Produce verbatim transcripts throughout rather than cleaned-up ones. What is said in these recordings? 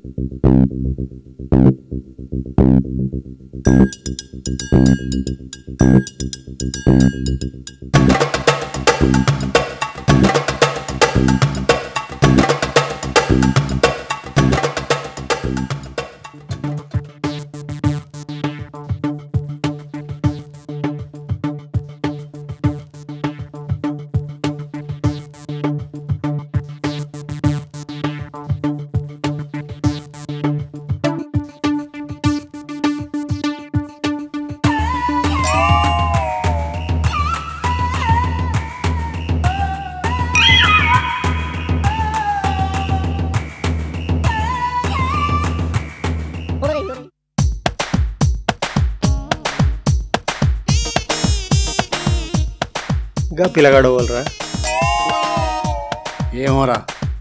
గా పిల్లగాడు వాళ్ళరా ఏమోరా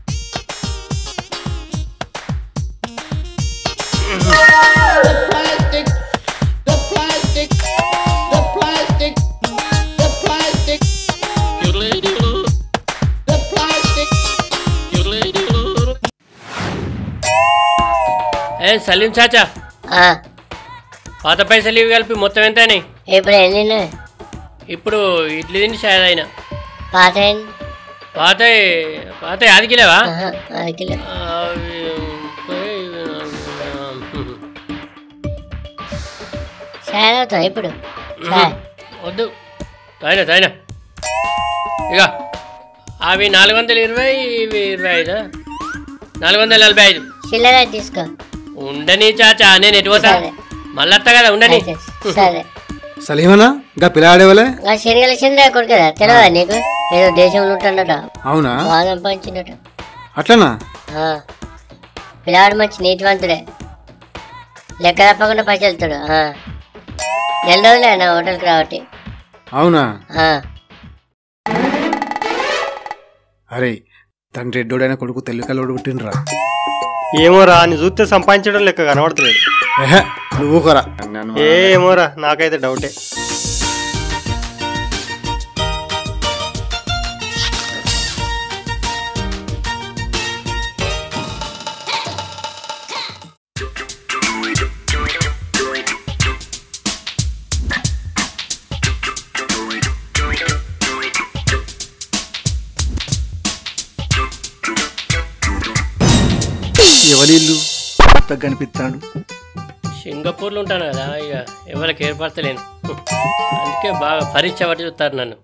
ఏ సలీం చాచా పాత పైసలు ఇవి కలిపి మొత్తం ఎంత అయినాయి? ఇప్పుడు ఎన్ని? ఇప్పుడు ఇడ్లీ తిండి షాయ్ అయినా పాత పాత పాత అది కిలోవా? ఇప్పుడు వద్దు తాయినా తాయినా ఇక అవి నాలుగు వందల ఇరవై ఇవి ఇరవై ఐదు నాలుగు వందల నలభై ఐదు చిల్లర తీసుకో. ఉండని చాచా నేను ఎటు పోతా మళ్ళీ వస్తా కదా ఉండని. సరే సలీమనా గా పిల్లాడేవలే శనగల చంద్ర కొడుకదా తెలియదా నీకు? ఏదో దేశంలో ఉంటున్నట. అవునా? బాగా సంపాదించినట. అట్లనా? పిల్లాడు మంచి నీతివంతుడే, లెక్క తప్పకుండా పైసలుతాడు. నెల రోజులే నా హోటల్కి రావట్టి. అవునా? అరే తండ్రి రెడ్డోడైన కొడుకు తెల్లికల్లోడు పుట్టినరా. ఏమోరా అని చూస్తే సంపాదించడం లెక్క కనబడతలేడు. నువ్వు కొరా. ఏమోరా నాకైతే డౌటే. ఎవరిల్లు కనిపిస్తాడు? సింగపూర్లో ఉంటాను కదా, ఇక ఎవరికి ఏర్పడతలేను, అందుకే బాగా పరీక్ష పట్టి చూస్తారు నన్ను.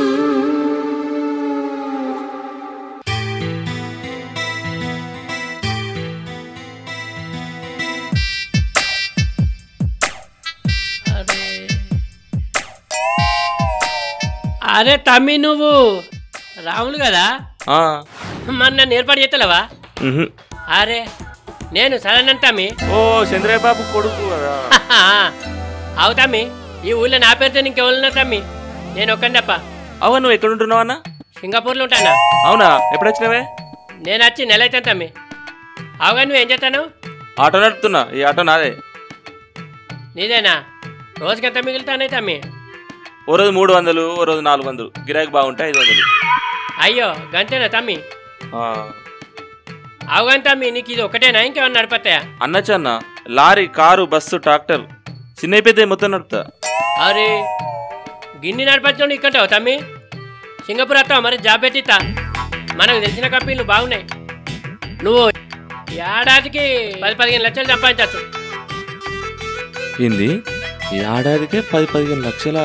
అరే అరే తమ్మి నువ్వు రాములు కదా? మరి నన్ను ఏర్పాటు చేస్తలేవా? అరే నేను సడన్ తమ్మి. ఓ చంద్రయ్య బాబు కొడుకు కదా? అవు తమ్మి, ఈ ఊళ్ళో నా పేరుతో ఇంకెవరున్నా తమ్మి? నేను ఒక్కని తప్ప. అవును, నువ్వు ఎక్కడ ఉంటున్నావు అన్న? సింగపూర్లో ఉంటానా. అవునా? ఎప్పుడు వచ్చినావే? నేను వచ్చి నెల అవుతాను తమ్మి. అవుగా నువ్వు ఏం చేస్తాను? ఆటో నడుపుతున్నా. ఈ ఆటో నాదే. నీదేనా? రోజుకి ఎంత మిగులుతానే తమ్మి? ఓ రోజు మూడు వందలు, ఓ రోజు నాలుగు వందలు, గిరాకీ బాగుంటే ఐదు వందలు. అయ్యో గంతేనా తమ్మి? అవుగాని తమ్మి, నీకు ఇది ఒకటేనా ఇంకేమన్నా నడిపోతాయా? అన్నచ్చ అన్న, లారీ, కారు, బస్సు, ట్రాక్టర్, చిన్న పెద్ద మొత్తం నడుపుతా. అరే గిన్ని నడిపించడం ఇక్కంటావు తమ్మి? సింగపూర్ వస్తావు మరి, జాబ్ పెట్టిస్తా. మనకు తెలిసిన కంపెనీలు బాగున్నాయి. నువ్వు ఏడాదికి పది పదిహేను లక్షలు సంపాదించచ్చు. ఏంది ఏడాదికే పది పదిహేను లక్షల?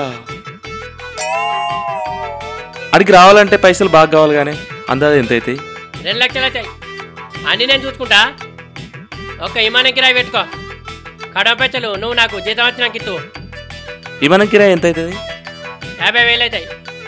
అడిగి రావాలంటే పైసలు బాగా కావాలి కానీ అందాది ఎంత అవుతాయి? రెండు లక్షలు అవుతాయి. అన్నీ నేను చూసుకుంటా. ఒక విమానం కిరాయి పెట్టుకో. కడవ పైసలు నువ్వు నాకు జీతం వచ్చినాక ఇత్తు. విమానం కిరాయి ఎంత అవుతుంది? యాభై వేలు అవుతాయి.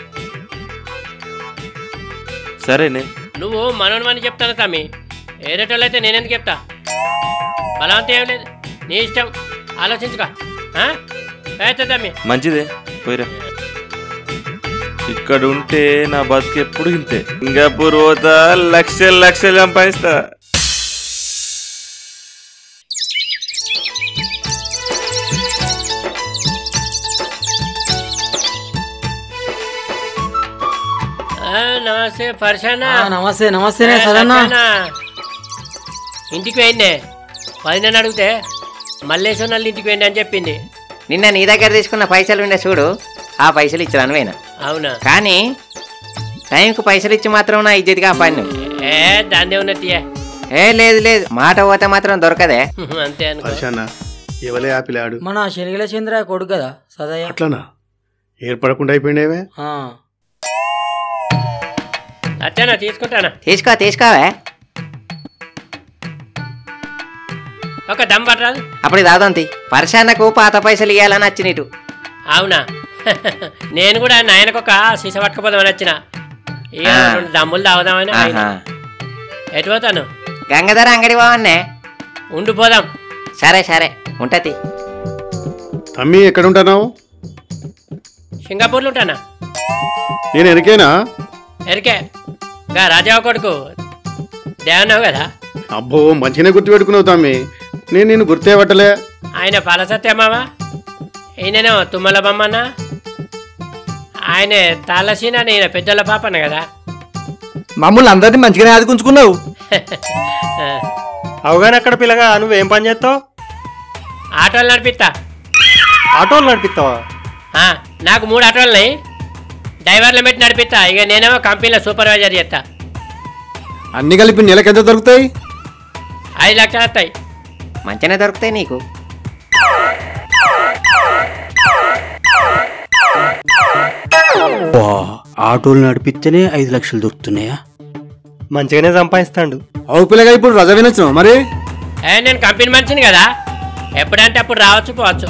సరేనే. నువ్వు మనోని చెప్తాను తమ్మి, ఏరేటోళ్ళు అయితే నేనెందుకు చెప్తా? బలవంతం ఏం లేదు, నీ ఇష్టం, ఆలోచించుకో. తమ్మి మంచిదే, పోయిరా. ఇక్కడ ఉంటే నా బతుకు ఎప్పుడు ఇంతే. సింగపూర్ పోతా, లక్షలు లక్షలు సంపాదిస్తా. నమస్తే ఫర్షానా. నమస్తే నమస్తే సదన్నా. ఇంటికి పోయిందే. వదినని అడిగితే మల్లేశ్వర వాళ్ళ ఇంటికి పోయింది అని చెప్పింది. నిన్న నీ దగ్గర తీసుకున్న పైసలు ఉండే చూడు, ఆ పైసలు ఇచ్చాను పోయినా. అవునా? కానీ టైంకు పైసలు ఇచ్చి మాత్రం నా ఇజ్జతి కాపాడిను. ఏ దాన్నే ఉన్నది. ఏ లేదు లేదు, మాట పోతే మాత్రం దొరకదే. అంతే అనుకో. హర్షన్న ఎవలే ఆ పిల్లాడు? మన శనిగల చంద్ర కొడుకు కదా సదయ్య. అట్లనా? ఏర్పడకుండా అయిపోయినావే. అచ్చానా తీసుకుంటానా? తీసుకో తీసుకోవే. ఒక దమ్ పట్టరాదు. అప్పుడు దాదంతి పర్షాన్నకు పాత పైసలు ఇవ్వాలని వచ్చినట్టు. అవునా? నేను కూడా నాయనకు ఒక సీస పట్టుకుపోదామని వచ్చిన. ఇక రెండు దమ్ములు తాగుదామని. ఎటు పోతాను? గంగాధర అంగడి బావన్నే. ఉండిపోదాం. సరే సరే ఉంటది. తమ్మి ఎక్కడ ఉంటావు? సింగపూర్లో ఉంటానా. నేను ఎరికేనా? ఎరికే గా రాజావ కొడుకు దేవన్నావు కదా. అబ్బో మంచిగానే గుర్తు పెట్టుకున్నావు తమ్మి, నేను నేను గుర్తే పట్టలే. ఆయన పాలసత్యమావా, ఈయనేమో తుమ్మల బొమ్మన్నా, ఆయనే తాళసీన, నేను పెద్దల పాపన్న కదా. మమ్మల్ని అందరినీ మంచిగానే ఆదుకుంచుకున్నావు. అవగానే అక్కడ పిల్లగా నువ్వేం పని చేస్తావు? ఆటోలు నడిపిస్తా. ఆటోలు నడిపిస్తావా? నాకు మూడు ఆటోలున్నాయి, డ్రైవర్లు పెట్టి నడిపిస్తా. ఇక నేనేమో కంపెనీలో సూపర్వైజర్ చేస్తా. అన్ని కలిపి నెలకి ఎంత దొరుకుతాయి? ఐదు లక్షలు వస్తాయి. మంచిగానే దొరుకుతాయి నీకు. ఆటోలు నడిపిస్తేనే ఐదు లక్షలు దొరుకుతున్నాయా? మంచిగానే సంపాదిస్తాడు. అవు పిల్లగా ఇప్పుడు రజ వినొచ్చు మరి. ఏ నేను కంపెనీ మనిషిని కదా, ఎప్పుడంటే అప్పుడు రావచ్చు పోవచ్చు.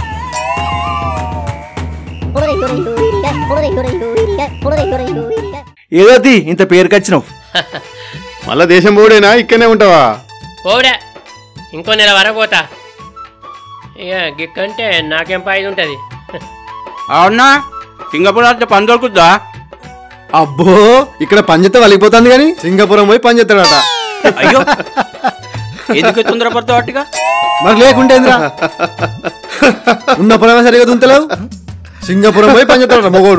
ఏదోది ఇంత పేరుకొచ్చినావు? మళ్ళా దేశం పోడేనా, ఇక్కడనే ఉంటావా? పోవుడే, ఇంకో నెల వరకు పోతా. ఇక గిక్కంటే నాకేం పాయిది ఉంటుంది. అవునా? సింగపూర్ అంటే పని దొరుకుద్దా? అబ్బో ఇక్కడ పంచెత్త వలిగిపోతుంది కానీ సింగపురం పోయి పంచెత్తాడట. అయ్యో ఎందుకు తొందరపడతావు అట్టుగా? మరి లేకుంటేంద్రా, ఉన్న పొలమే సరిగా దుంతలేవు, సింగపురం పోయి పంచెత్తాడట మగోడు.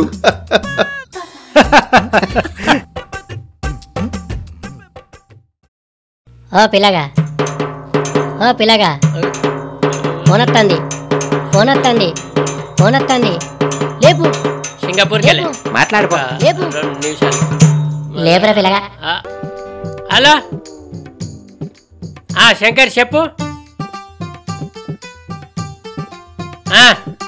ఓ పిల్లగా, ఓ పిల్లగా, ఫోన్ వస్తుంది, ఫోన్ వస్తుంది, ఫోన్ వస్తుంది. లేపు. సింగపూర్కి వెళ్ళి మాట్లాడుకో. లేపు. రెండు నిమిషాలు. లేపురా పిల్లగా. ఆ, హలో ఆ, శంకర్ చెప్పు. ఆ,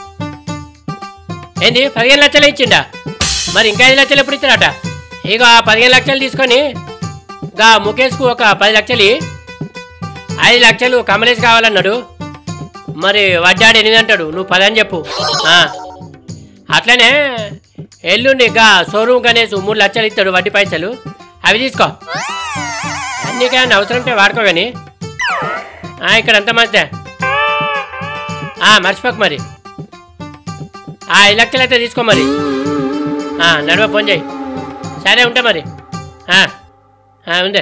ఏంది పదిహేను లక్షలు ఇచ్చిండా? మరి ఇంకా ఐదు లక్షలు ఎప్పుడు ఇచ్చారట? ఇక ఆ పదిహేను లక్షలు తీసుకొని గా ముఖేష్కు ఒక పది లక్షలు ఇయ్యి. ఐదు లక్షలు కమలేష్ కావాలన్నాడు, మరి వడ్డాడు ఎనిమిది అంటాడు, నువ్వు పదని చెప్పు. ఆ, అట్లనే ఎల్లుండి గా షోరూమ్ గణేష్ మూడు లక్షలు ఇస్తాడు వడ్డీ పైసలు, అవి తీసుకో. నీకేమన్నా అవసరం ఉంటే వాడుకో. కానీ ఇక్కడ అంత మంచిదే. మర్చిపోకు మరి. ఐదు లక్షలు అయితే తీసుకో మరి. నడువ ఫోన్ చేయి. సరే ఉంటా మరి. ఉందే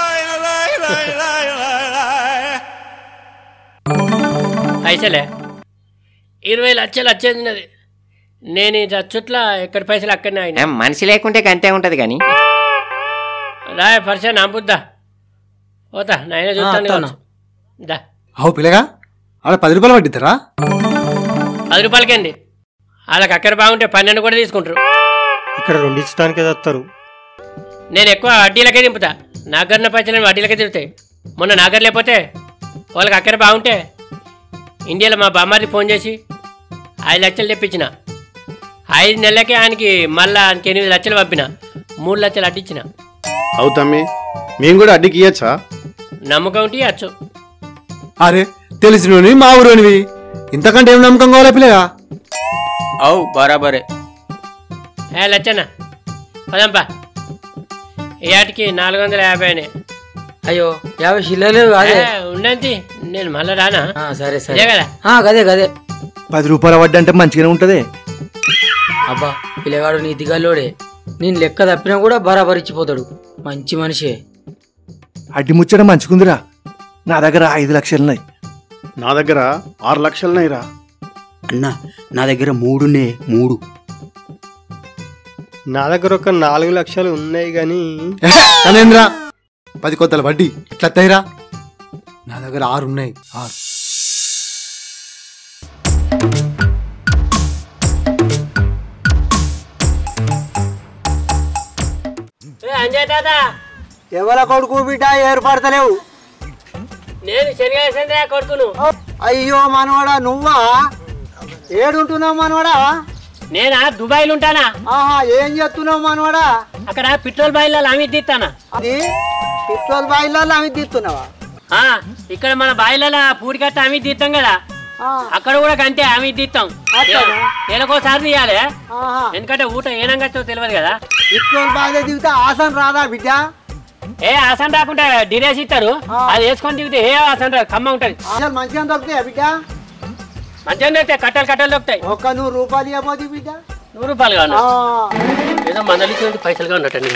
పైసలే ఇరవై లక్షలు వచ్చేది. నేను ఈ చుట్ల ఎక్కడి పైసలు అక్కడనే అయినా. మనిషి లేకుంటే గంతే ఉంటది కానీ. రాయ పరిచయం నా బుద్దా పోతా, నాయన చూస్తాను. దా అవు పిల్లగా, అలా పది రూపాయలు పట్టిద్దారా? పది రూపాయలకేంది, వాళ్ళకి అక్కడ బాగుంటే పన్నెండు కూడా తీసుకుంటారు. ఇక్కడ రెండు ఇచ్చడానికే వస్తారు. నేను ఎక్కువ వడ్డీలకే దింపుతా. నాగర్న పైసలు వడ్డీలకే తిరుగుతాయి. మొన్న నాగర్ లేకపోతే వాళ్ళకి అక్కడ బాగుంటే ఇండియాలో మా బామ్మారి ఫోన్ చేసి ఐదు లక్షలు తెప్పించిన. ఐదు నెలలకే ఆయనకి మళ్ళా ఆయనకి ఎనిమిది లక్షలు పంపిన, మూడు లక్షలు అడ్డిచ్చిన. అవు తమ్మి, మేము కూడా అడ్డికి ఇయ్యచ్చా? నమ్మకం ఉంటే ఇవ్వచ్చు. అరే తెలిసినవి మా ఊరోనివి, ఇంతకంటే ఏం నమ్మకం కావాలా పిల్లగా? అవు బరాబరే. ఏ లచ్చన్న పదంపా, ఈ ఆటికి నాలుగు వందల యాభై అనే. అయ్యో యాభై చిల్లలు అదే ఉండంతి, నేను మళ్ళా రానా? సరే సరే ఇదే కదా. గదే గదే. పది రూపాయల వడ్డీ అంటే మంచిగానే ఉంటదే. అబ్బా పిల్లగాడు నీ దిగాలోడే, నేను లెక్క తప్పినా కూడా బరాబర్ ఇచ్చిపోతాడు. మంచి మనిషే. అడ్డి ముచ్చడం మంచిగుందిరా. నా దగ్గర ఐదు లక్షలున్నాయి. నా దగ్గర ఆరు లక్షలున్నాయిరా. అన్నా నా దగ్గర మూడునే మూడు. నా దగ్గర ఒక నాలుగు లక్షలు ఉన్నాయి గాని అనేంద్రా, పది కొత్తల వడ్డీ ఎట్లయిరా? నా దగ్గర ఆరు ఉన్నాయి ఆరు. అంజయ్ తాత ఎవల కొడుకు బిడ్డ ఏర్పడతలేవు. నేను శనిగా కొడుకును. అయ్యో మనవాడా నువ్వా? ఏడుంటున్నావు మనవాడా? నేనా దుబాయ్లో ఉంటానా. ఆహా ఏం చేస్తున్నావు మనవాడా? అక్కడ పెట్రోల్ బాయిలలో అవి తీస్తానా. అది పెట్రోల్ బాయిలలో అవి తీస్తున్నావా? ఇక్కడ మన బాయిలలో పూడి కట్ట అవి తీస్తాం కదా, అక్కడ కూడా అంతే అవి తీస్తాం. నెలకోసారి తీయాలి, ఎందుకంటే ఊట ఏనంగచ్చో తెలియదు కదా. పెట్రోల్ బాయిలో దిగితే ఆసన రాదా బిడ్డ? ఏ ఆసన రాకుండా డిరేసి ఇస్తారు, అది వేసుకొని దిగితే ఏ ఆసన రాదు, కమ్మ ఉంటది. అసలు మంచిగా దొరుకుతాయా బిడ్డ? మంచిగా దొరుకుతాయి, కట్టలు కట్టలు దొరుకుతాయి. ఒక్క నూరు రూపాయలు ఇవ్వబోదు బిడ్డ. నూరు రూపాయలు కావాలి, ఏదో మందలించి పైసలుగా ఉన్నట్టండి.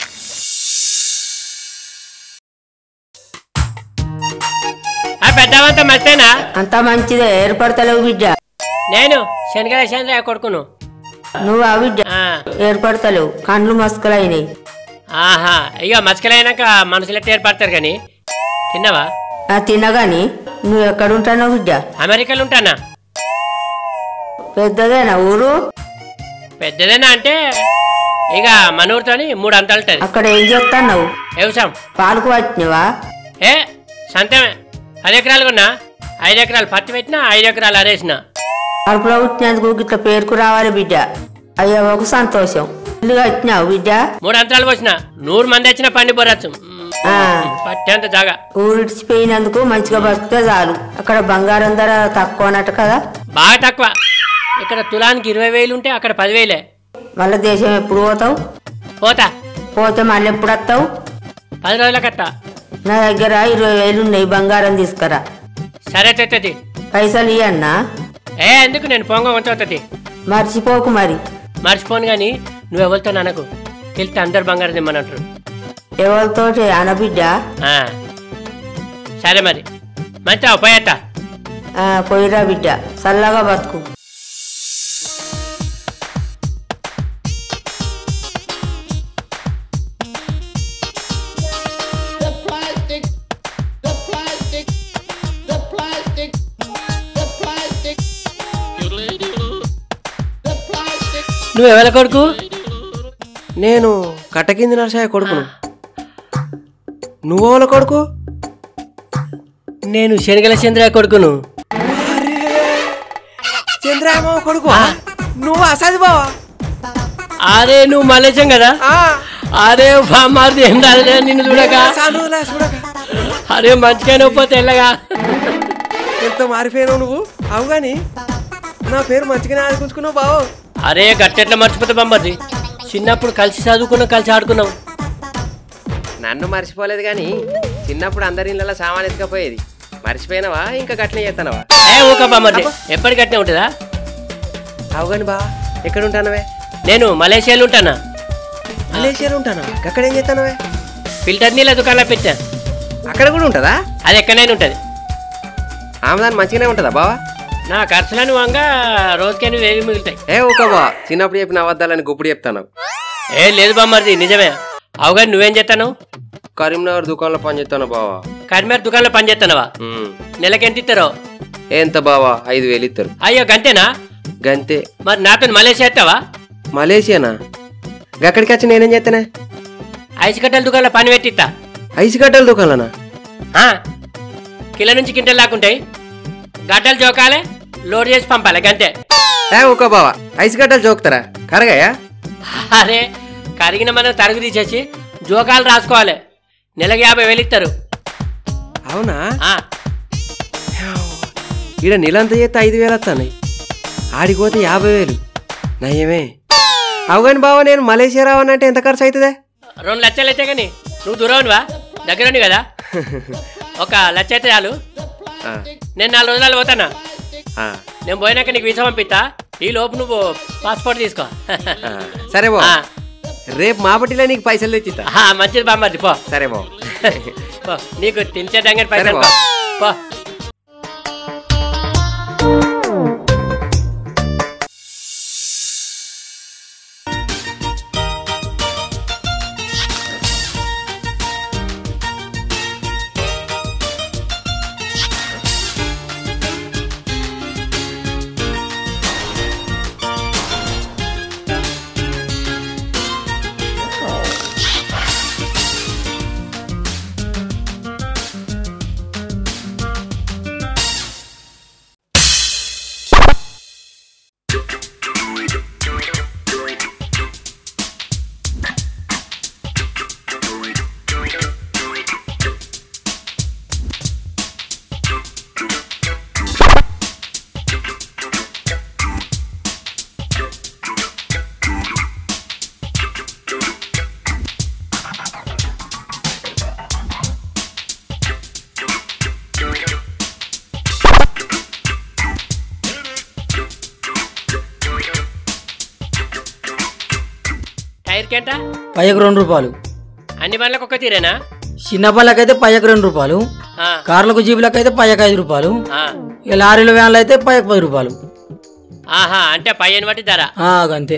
పెద్దవంతా మంచిదేనా? అంతా మంచిదే, ఏర్పడతలేవు బిడ్డ. నేను శనగల చంద్రయ్య కొడుకును. నువ్వు ఆ బిడ్డ ఏర్పడతలేవు, కండ్లు మస్కలైనాయి. ఆహా అయ్యో మస్కలైనాక మనుషులు ఎట్లా ఏర్పడతారు కానీ. తిన్నావా? తినగాని నువ్వు ఎక్కడుంటావు బిడ్డ? అమెరికాలో ఉంటానా. పెద్దదేనా ఊరు? పెద్దదేనా అంటే ఇక మన ఊరితోని మూడు అంతాలు ఉంటుంది. అక్కడ ఏం చేస్తున్నావు? వ్యవసాయం. పాలకు వచ్చినవా? ఏ సంతమే, పది ఎకరాలు కొన్నా, ఐదు ఎకరాలు పత్తి పెట్టినా, ఐదు ఎకరాలు అరేసిన. కడుపులో వచ్చినందుకు ఇట్లా పేరుకు రావాలి బిడ్డ, అయ్యా ఒక సంతోషం. ఇల్లు కట్టినావు బిడ్డ? మూడు అంతరాలు పోసిన, నూరు మంది వచ్చినా పండి పోరచ్చు. పట్టేంత జాగా. ఊరిడిచిపోయినందుకు మంచిగా బతికితే చాలు. అక్కడ బంగారం ధర తక్కువ అన్నట్టు కదా? బాగా తక్కువ. ఇక్కడ తులానికి ఇరవై వేలు ఉంటే అక్కడ పదివేలే. మళ్ళీ దేశం ఎప్పుడు పోతావు? పోతా. పోతే మళ్ళీ ఎప్పుడు వస్తావు? పది రోజుల కట్ట. నా దగ్గర ఇరవై వేలు ఉన్నాయి, బంగారం తీసుకురా. సరే తెత్తది. పైసలు ఇయ్యన్నా? ఏ ఎందుకు, నేను పొంగ ఉంచవుతుంది. మర్చిపోకు మరి. మర్చిపోను కానీ నువ్వు ఎవరితో అనకు, తెలిస్తే అందరు బంగారం తెమ్మనంటారు. ఎవరితోటి అనబిడ్డ? సరే మరి మంచిగా పోయేత్తా. పోయిరా బిడ్డ, చల్లగా బతుకు. నువ్వు ఎవరి కొడుకు? నేను కట్టకింది నరసాయ కొడుకును. నువ్వెవల కొడుకు? నేను శనగల చంద్రయ్య కొడుకును. చంద్రయ్య కొడుకు నువ్వు? అసలు బావా? అరే నువ్వు మలేశం కదా. అరే బామ్మారిది ఏం రాదులే నిన్ను చూడక. అరే మంచిగా పోతే వెళ్ళగా. ఎంత మారిపోయినావు నువ్వు. అవు గాని నా పేరు మంచిగానే ఆడుకుంటున్నావు బావో. అరే గట్టెట్లా మర్చిపోతా బామ్మది, చిన్నప్పుడు కలిసి చదువుకున్నాం, కలిసి ఆడుకున్నాం. నన్ను మర్చిపోలేదు కానీ చిన్నప్పుడు అందరి ఇళ్ళ సామాన్ ఎత్తుకపోయేది. మర్చిపోయినావా ఇంకా గట్లనే చేస్తానవా? ఏ ఊక బామ్మది, ఎప్పటి గట్లనే ఉంటుందా? అవుగాని బా, ఎక్కడ ఉంటానవే? నేను మలేషియాలో ఉంటానా. మలేషియాలో ఉంటానా? అక్కడ ఏం చేస్తానవే? ఫిల్టర్ నీళ్ళ దుకాణంలో పెట్టా. అక్కడ కూడా ఉంటుందా? అది ఎక్కడైనా ఉంటుంది. ఆమెదాన్ని మంచిగానే ఉంటుందా బావా? నా ఖర్చులను వంగా రోజుకైనా వేలు మిగులుతాయి. ఏ ఊక బా, చిన్నప్పుడు చెప్పిన అబద్ధాలని గుప్పుడు చెప్తాను. ఏ లేదు బామ్మది, నిజమే. అవుగాని నువ్వేం చేస్తాను? కరీంనగర్ దుకాణంలో పని చేస్తాను బావా. కరీంనగర్ దుకాణంలో పని చేస్తానవా? నెలకి ఎంత ఇస్తారో? ఎంత బావా? ఐదు వేలు ఇస్తారు. అయ్యో గంతేనా? గంతే. మరి నాతో మలేషియా ఎత్తావా? మలేషియానా? గక్కడికి వచ్చి నేనేం చేస్తానే? ఐసు గడ్డల దుకాణంలో పని పెట్టిస్తా. ఐసు గడ్డల దుకాణానా? కిలో నుంచి కింటలు లాక్కుంటాయి, గడ్డలు జోకాలే, లోడ్ చేసి పంపాలి గంతే. ఏ ఊక బావా, ఐసు గడ్డలు జోకుతారా? కరగాయా? అరే కరిగిన మనం తరుగు తీసేసి జోకాలు రాసుకోవాలి. నెలకి యాభై వేలు ఇస్తారు. అవునా? ఈడ నీళ్ళంతా చేస్తే ఐదు వేలు వస్తాయి, ఆడిపోతే యాభై వేలు. నయ్యమే. అవుగాని బావా, నేను మలేషియా రావాలంటే ఎంత ఖర్చు అవుతుందే? రెండు లక్షలు అయితే కానీ నువ్వు దూరవునువా, దగ్గరని కదా. ఒక లక్ష అయితే చాలు. నేను నాలుగు రోజులు పోతానా. నేను పోయినాక నీకు వీసా పంపిస్తా. ఈ లోపు నువ్వు పాస్పోర్ట్ తీసుకో. సరే బావ, రేపు మాపటిలో నీకు పైసలు తెచ్చిస్తా. మంచిది బామ్మది, పో. సరే బావ, నీకు తినిచేద్దాం పైసలు పో. టైర్కి ఎంత? పైకి రెండు రూపాయలు. అన్ని బండ్లకు ఒక తీరేనా? చిన్న పళ్ళకైతే పైకి రెండు రూపాయలు, ఆ, కార్లకు జీబులకు అయితే పైకి ఐదు రూపాయలు, ఆ. ఇక లారీలు వ్యాన్లు అయితే పైకి పది రూపాయలు. ఆహా, అంటే పైన బట్టి ధర. ఆ, అంతే.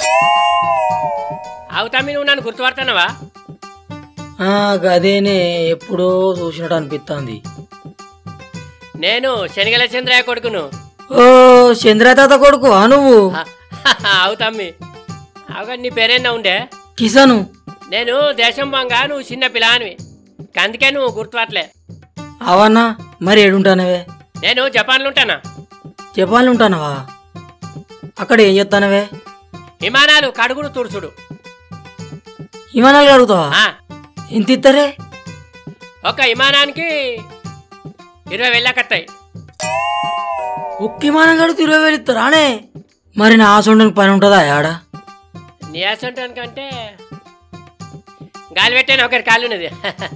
అవుతామి, నువ్వు నన్ను గుర్తుపడుతున్నావా? ఆ, గదేనే ఎప్పుడో చూసినట్టు అనిపిస్తుంది. నేను శనిగల చంద్రయ్య కొడుకును. ఓ, చంద్ర తాత కొడుకు నువ్వు? అవుతామి. అవుగా నీ పేరేనా ఉండే? కిసాను. నేను దేశం బంగా, నువ్వు చిన్న పిల్లానివి, అందుకే నువ్వు గుర్తుపట్టలే. అవన్నా, మరి ఏడుంటానవే? నేను జపాన్లో ఉంటానా. జపాన్లో ఉంటానవా? అక్కడ ఏం చేస్తానవే? విమానాలు కడుగుడు తుడుచుడు. విమానాలు కడుగుతావా? ఆ, ఎంత ఇస్తారే? ఒక విమానానికి ఇరవై వేలకత్తాయి. ఒక్క విమానం కడుగుతూ ఇరవై వేలు ఇస్తారానే? మరి నా ఆసండానికి పని ఉంటుందా ఆడ? నీ ఆసంటానికంటే గాలి పెట్టాను ఒకరి కాళ్ళు ఉన్నది.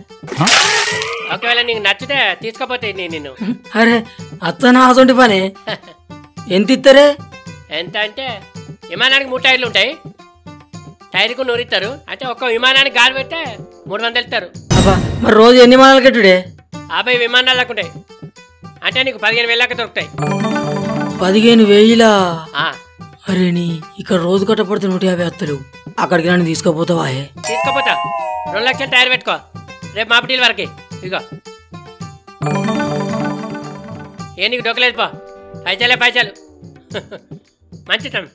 ఒకవేళ నీకు నచ్చితే తీసుకపోతే నేను నిన్ను. అరే అత్త నా ఆసంటి పని. ఎంత ఇస్తారే? ఎంత అంటే విమానానికి మూడు టైర్లు ఉంటాయి, టైర్కు నూరిస్తారు. అంటే ఒక్క విమానానికి గాలి పెడితే మూడు వందలు ఇస్తారు. అబ్బా, మరి రోజు ఎన్ని విమానాలు కట్టుడే? యాభై విమానాలకు ఉంటాయి, అంటే నీకు పదిహేను వేలకు దొరుకుతాయి. పదిహేను వేయిలా? ఆ, అరే నీ ఇక్కడ రోజు కట్టపడితే నూట యాభై అత్తలు. అక్కడికి నన్ను తీసుకుపోతావా? తీసుకుపోతా. రెండు లక్షలు టైర్ పెట్టుకో, రేపు మాపటీల వరకు. ఇగో ఏ నీకు డొక్కలేదు పో, పైచాలే పైచాలు. మంచి టైం.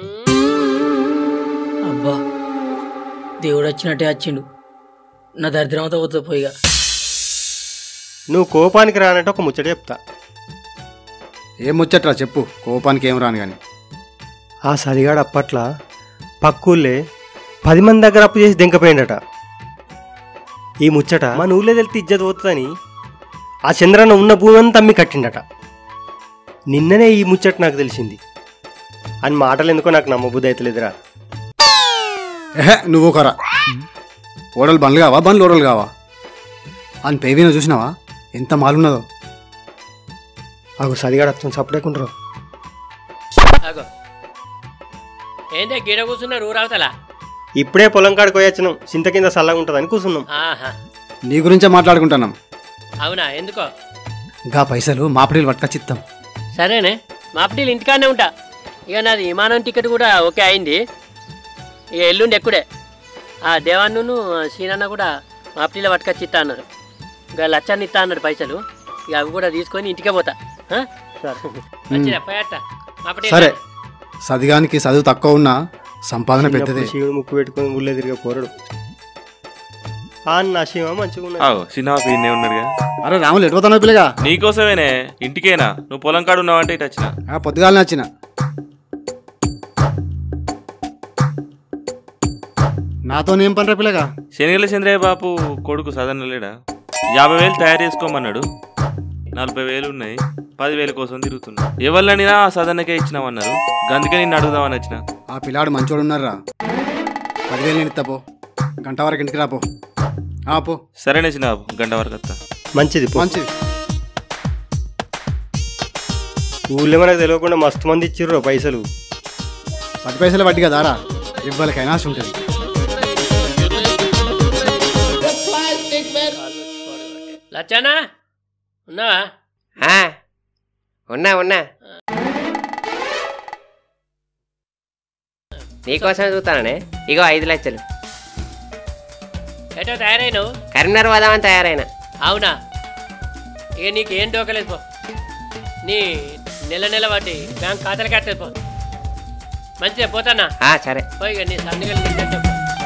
అబ్బా, దేవుడు వచ్చినట్టే వచ్చిండు. నా దరిద్రంతో పోతుంది పోయిగా. నువ్వు కోపానికి రానంటే ఒక ముచ్చట చెప్తా. ఏం ముచ్చట్రా చెప్పు, కోపానికి ఏం రాను కానీ. ఆ సరిగాడు అప్పట్లా పక్కూళ్ళే పది మంది దగ్గర అప్పు చేసి దెంకపోయిండట. ఈ ముచ్చట మన ఊళ్ళో తెలితే ఇజ్జత్ పోతుందని ఆ చంద్రన్న ఉన్న భూమి అంతా అమ్మి కట్టిండట. నిన్ననే ఈ ముచ్చట నాకు తెలిసింది అని మాటలు ఎందుకో నాకు నమ్మబుద్ధి అవుతలేదురా. ఏహే నువ్వు కరా, ఓడలు బండ్లు కావా బండ్లు ఓడలు కావా అని పేవీనో చూసినావా ఎంత మాలున్నదో. అగు సరిగాడు అర్థం సపడేకుంటారు. అగో ఏందే గిడ కూర్చున్నారు ఊరవతలా? ఇప్పుడే పొలం కాడికి పోయొచ్చినాం, చింత కింద చల్లగా ఉంటుందని కూర్చున్నాం. ఆహా, నీ గురించే మాట్లాడుకుంటున్నాం. అవునా? ఎందుకో? గా పైసలు మాపడీలు పట్టుకొచ్చిస్తాం. సరేనే, మాపటీలు ఇంటికాడనే ఉంటా. ఇక నాది విమానం టికెట్ కూడా ఓకే అయింది. ఇక ఎల్లుండి ఎక్కుడే. ఆ దేవాన్ను సీనన్న కూడా మాపటీలో పట్టుకొచ్చి ఇస్తా అన్నారు. ఇక లచ్చాన్ని ఇస్తా అన్నాడు పైసలు. ఇక అవి కూడా తీసుకొని ఇంటికే పోతా. మంచిదా పోయట మాపటీ. సరే, సదిగానికి చదువు తక్కువ ఉన్నా సంపాదన పెద్దదే. శివుడు ముక్కు పెట్టుకుని ఊళ్ళో తిరిగే పోరడు. ఆ నా శివ మంచిగా ఆవు సినిమా ఇన్నే ఉన్నాడుగా. అరే రాములు ఎటుపోతావు పిల్లగా? నీకోసమేనే, ఇంటికేనా? నువ్వు పొలం కాడు ఉన్నావంటే ఇటు వచ్చిన. పొద్దుగాలని వచ్చిన. నాతోనేం పని రా పిల్లగా? శనిగల చంద్రయ్య బాపు కొడుకు సదన్న లేడా? యాభై వేలు తయారు చేసుకోమన్నాడు. నలభై వేలు ఉన్నాయి, పదివేల కోసం తిరుగుతున్నా. ఎవరినైనా ఆ సదన్నకే ఇచ్చినామన్నారు, అందుకే నిన్ను అడుగుదామని వచ్చిన. ఆ పిల్లాడు మంచోడు ఉన్నారా? పదివేలు నేను ఇస్తా, పో గంట వరకు ఇంటికి రాపో. పో. సరేనే చిన్న గంట వరకు వస్తా. మంచిది మంచిది. ఊళ్ళో మనకు తెలియకుండా మస్తు మంది ఇచ్చిర్రు పైసలు. పది పైసలు పట్టి కదారా, ఇవ్వాలకైనా ఆశ ఉంటుంది. లచ్చానా ఉన్నావా? ఉన్నా ఉన్నా నీకోసమే చూస్తానే. ఇగో ఐదు లక్షలు. ఎటో తయారైనావు? కరీంనగర్ పోదామని తయారైనా. అవునా? ఇక నీకు ఏం దోకలేదు పో. నీ నెల నెల వాటి బ్యాంక్ ఖాతాలు కట్టలేదు పో. మంచిగా పోతానా? సరే పోయి నీ సందుగలు.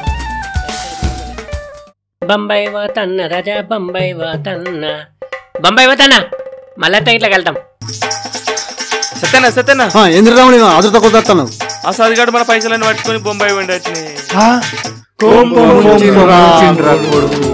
బొంబాయి పోతన్న రాజా, బొంబాయి పోతన్న, బొంబాయి పోతానా? మళ్ళా ఇట్లా వెళ్తాం. సత్యనా సత్యనా ఎందుకు రాము ఆదుర్తో కొడతాను. ఆ సదిగాడు మన పైసలన్నీ పట్టుకొని బొంబాయి వండి వచ్చినాయి. కోపం వచ్చిండ్రా కొడుకు.